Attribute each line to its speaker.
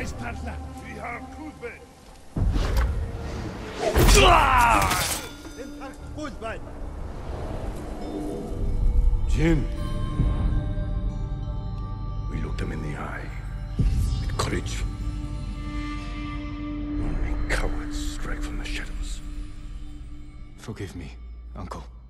Speaker 1: Jin. We looked him in the eye. With courage. Only cowards strike from the shadows.
Speaker 2: Forgive me, Uncle.